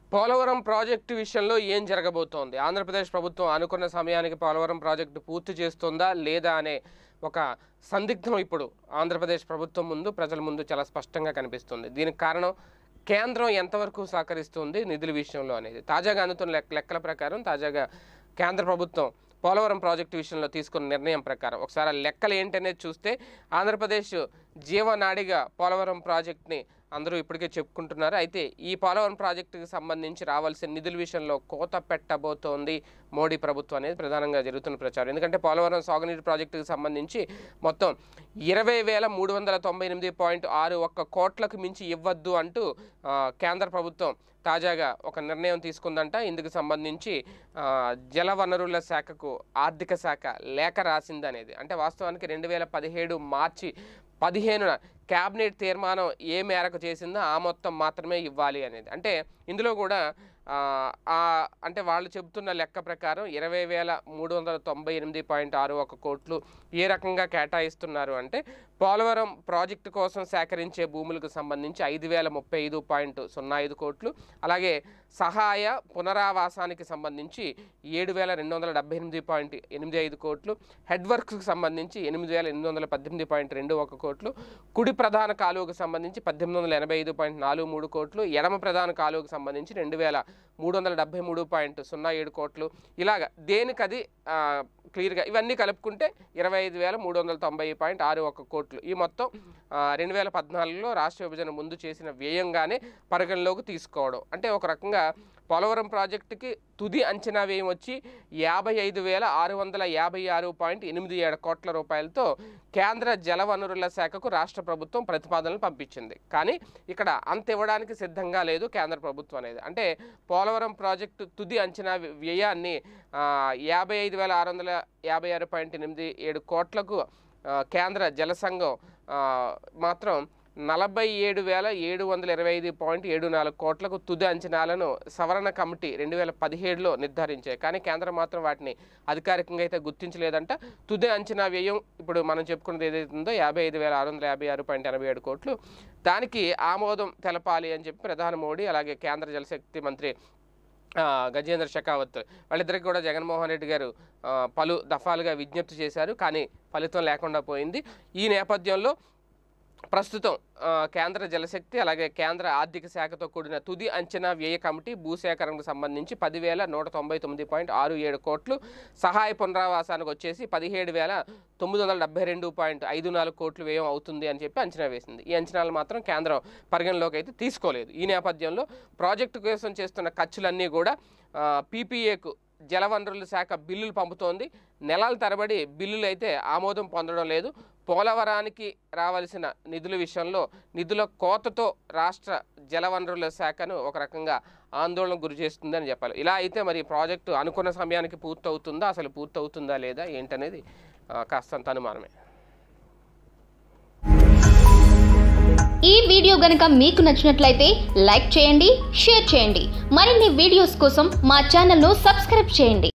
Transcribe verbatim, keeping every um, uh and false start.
Polavaram project విషయంలో ఏం జరగబోతోంది? ఆంధ్రప్రదేశ్ ప్రభుత్వం అనుకున్న సమయానికి పోలవరం ప్రాజెక్టు పూర్తి చేస్తుందా లేదా అనే ఒక సందిగ్ధం ఇప్పుడు ఆంధ్రప్రదేశ్ ప్రభుత్వం ముందు ప్రజల ముందు చాలా స్పష్టంగా కనిపిస్తుంది. దీనికి కారణం కేంద్రం ఎంతవరకు సహకరిస్తుంది నిధుల విషయంలో అనేది. తాజాగా అందుతున్న లెక్క లెక్కల ప్రకారం తాజాగా కేంద్ర ప్రభుత్వం పోలవరం ప్రాజెక్టు విషయంలో తీసుకున్న నిర్ణయం ప్రకారం ఒకసారి లెక్కలు ఏంటనేది చూస్తే ఆంధ్రప్రదేశ్ జీవనాడిగా పోలవరం ప్రాజెక్ట్ని అందరూ ఇప్పటికే చెప్పుకుంటున్నారు. అయితే ఈ పోలవరం ప్రాజెక్టుకి సంబంధించి రావాల్సిన నిధుల విషయంలో కోత పెట్టబోతోంది మోడీ ప్రభుత్వం అనేది ప్రధానంగా జరుగుతున్న ప్రచారం. ఎందుకంటే పోలవరం సాగునీటి ప్రాజెక్టుకి సంబంధించి మొత్తం ఇరవై వేల మూడు వందల తొంభై ఎనిమిది పాయింట్ ఆరు ఒక్క కోట్లకు మించి ఇవ్వద్దు అంటూ కేంద్ర ప్రభుత్వం తాజాగా ఒక నిర్ణయం తీసుకుందంట. ఇందుకు సంబంధించి జలవనరుల శాఖకు ఆర్థిక శాఖ లేఖ రాసింది అనేది. అంటే వాస్తవానికి రెండు వేల పదిహేడు మార్చి పదిహేనున క్యాబినెట్ తీర్మానం ఏ మేరకు చేసిందో ఆ మొత్తం మాత్రమే ఇవ్వాలి అనేది. అంటే ఇందులో కూడా అంటే వాళ్ళు చెబుతున్న లెక్క ప్రకారం ఇరవై వేల మూడు వందల తొంభై ఎనిమిది పాయింట్ ఆరు ఒక కోట్లు ఏ రకంగా కేటాయిస్తున్నారు అంటే పోలవరం ప్రాజెక్టు కోసం సేకరించే భూములకు సంబంధించి ఐదు వేల ముప్పై ఐదు పాయింట్ సున్నా ఐదు కోట్లు, అలాగే సహాయ పునరావాసానికి సంబంధించి ఏడు వేల రెండు వందల డెబ్బై ఎనిమిది పాయింట్ ఎనిమిది ఐదు కోట్లు, హెడ్ వర్క్స్కి సంబంధించి ఎనిమిది వేల ఎనిమిది వందల పద్దెనిమిది పాయింట్ రెండు ఒక కోట్లు, కుడి ప్రధాన కాలువకు సంబంధించి పద్దెనిమిది వందల ఎనభై ఐదు పాయింట్ నాలుగు మూడు కోట్లు, ఎడమ ప్రధాన కాలువకు సంబంధించి రెండు వేల మూడు వందల డెబ్బై మూడు పాయింట్ సున్నా ఏడు కోట్లు. ఇలాగ దేనికది క్లియర్గా ఇవన్నీ కలుపుకుంటే ఇరవై ఐదు వేల మూడు వందల తొంభై పాయింట్ ఆరు ఒక కోట్లు. ఈ మొత్తం రెండు వేల పద్నాలుగులో రాష్ట్ర విభజన ముందు చేసిన వ్యయంగానే పరిగణలోకి తీసుకోవడం. అంటే ఒక రకంగా పోలవరం ప్రాజెక్టుకి తుది అంచనా వ్యయం వచ్చి యాభై ఐదు వేల ఆరు వందల యాభై ఆరు పాయింట్ ఎనిమిది ఏడు కోట్ల రూపాయలతో కేంద్ర జలవనరుల శాఖకు రాష్ట్ర ప్రభుత్వం ప్రతిపాదనలు పంపించింది. కానీ ఇక్కడ అంత ఇవ్వడానికి సిద్ధంగా లేదు కేంద్ర ప్రభుత్వం అనేది. అంటే పోలవరం ప్రాజెక్టు తుది అంచనా వ్యయాన్ని యాభై ఐదు వేల ఆరు వందల యాభై ఆరు పాయింట్ ఎనిమిది ఏడు కోట్లకు కేంద్ర జల సంఘం మాత్రం నలభై ఏడు వేల ఏడు వందల ఇరవై ఐదు పాయింట్ ఏడు నాలుగు కోట్లకు తుది అంచనాలను సవరణ కమిటీ రెండు వేల పదిహేడులో నిర్ధారించాయి. కానీ కేంద్రం మాత్రం వాటిని అధికారికంగా అయితే గుర్తించలేదంట. తుది అంచనా వ్యయం ఇప్పుడు మనం చెప్పుకున్నది ఏదైతే ఉందో యాభై ఐదు వేల ఆరు వందల యాభై ఆరు పాయింట్ ఎనభై ఏడు కోట్లు, దానికి ఆమోదం తెలపాలి అని చెప్పి ప్రధాని మోడీ అలాగే కేంద్ర జలశక్తి మంత్రి గజేంద్ర షెకావత్ వాళ్ళిద్దరికి కూడా జగన్మోహన్ రెడ్డి గారు పలు దఫాలుగా విజ్ఞప్తి చేశారు. కానీ ఫలితం లేకుండా పోయింది. ఈ నేపథ్యంలో ప్రస్తుతం కేంద్ర జలశక్తి అలాగే కేంద్ర ఆర్థిక శాఖతో కూడిన తుది అంచనా వ్యయ కమిటీ భూసేకరణకు సంబంధించి పదివేల నూట తొంభై తొమ్మిది పాయింట్ ఆరు ఏడు కోట్లు, సహాయ పునరావాసానికి వచ్చేసి పదిహేడు వేల తొమ్మిది వందల డెబ్బై రెండు పాయింట్ ఐదు నాలుగు కోట్లు వ్యయం అవుతుంది అని చెప్పి అంచనా వేసింది. ఈ అంచనాలు మాత్రం కేంద్రం పరిగణలోకి అయితే తీసుకోలేదు. ఈ నేపథ్యంలో ప్రాజెక్టు కోసం చేస్తున్న ఖర్చులన్నీ కూడా పీపీఏకు జలవనరుల శాఖ బిల్లులు పంపుతోంది. నెలల తరబడి బిల్లులు అయితే ఆమోదం పొందడం లేదు. పోలవరానికి రావాల్సిన నిధుల విషయంలో నిధుల కోతతో రాష్ట్ర జలవనరుల శాఖను ఒక రకంగా ఆందోళనకు గురి చేస్తుందని చెప్పాలి. ఇలా అయితే మరి ప్రాజెక్టు అనుకున్న సమయానికి పూర్తవుతుందా, అసలు పూర్తవుతుందా లేదా ఏంటనేది కాస్తంత అనుమానమే. ఈ వీడియో గనుక మీకు నచ్చినట్లయితే లైక్ చేయండి, షేర్ చేయండి. మరిన్ని వీడియోస్ కోసం మా ఛానల్ను సబ్స్క్రైబ్ చేయండి.